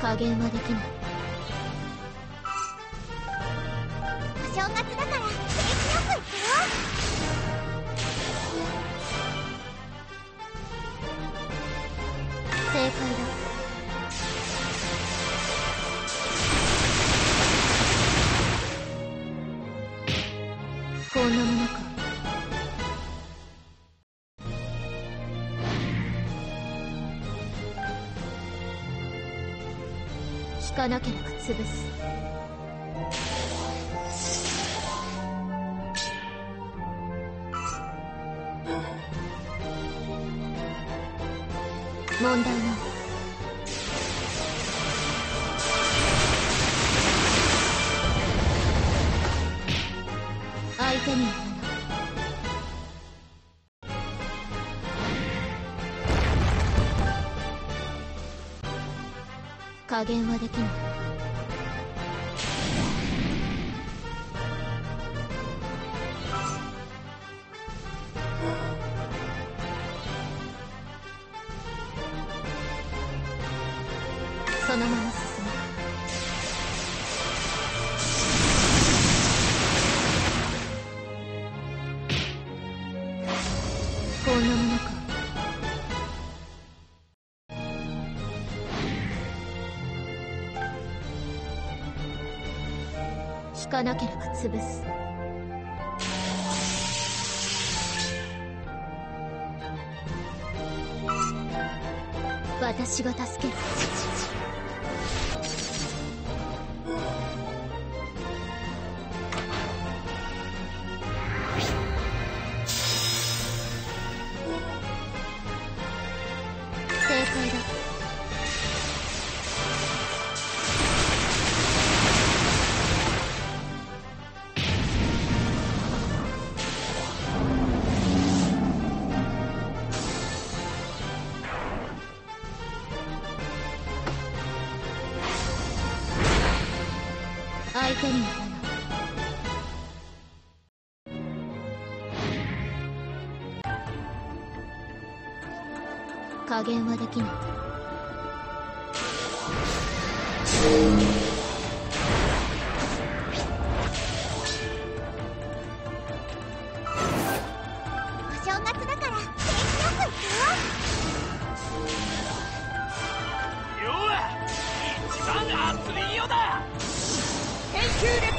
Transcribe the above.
加減はできない。 お正月だから景気よくいくよ。 正解だ。こんなものか。引かなければ潰す。問題ない。相手には加減はできない。そのまま進む。こんなものか。引かなければ潰す。私が助ける。正解だ。相手には加減はできない。 お正月だから景気よくいくよ。 要は一番熱いよだ。 研究